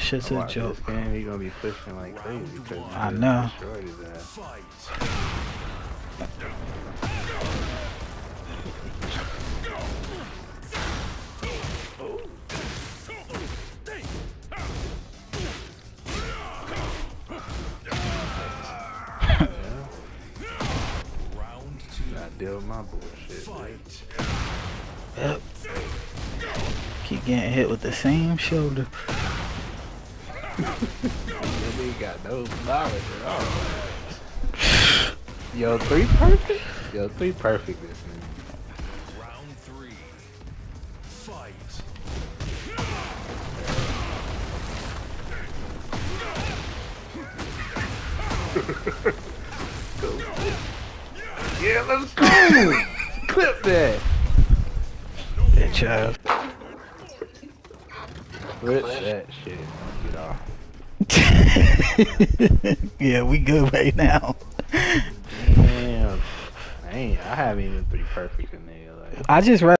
shit's a Watch joke. this game, he gonna be pushing like crazy because I know. destroyed his ass. Gotta deal with my bullshit. Yep. Keep getting hit with the same shoulder. He got no knowledge at all. Yo, 3 perfect? Yo, 3 perfect this man. Round 3. Fight. Go. Yeah, let's go! Clip that! Good job. Clip that shit. Get off. Yeah, we good right now. Damn. I haven't even 3 perfect in there. Like. I just read